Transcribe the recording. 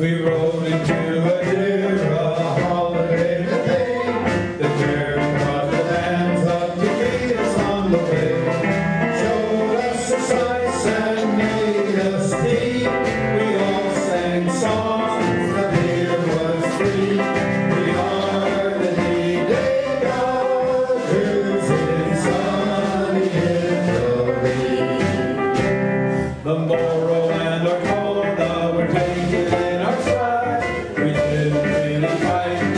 We rode into a deer, a holiday day. The deer brought the bands up to meet us on the way. Showed us a sights and made us deep. We all sang songs, the beer was free. We are the D-Day Dodgers in sunny Italy. The Morrow and our Kona were taken in our stride. We didn't really fight.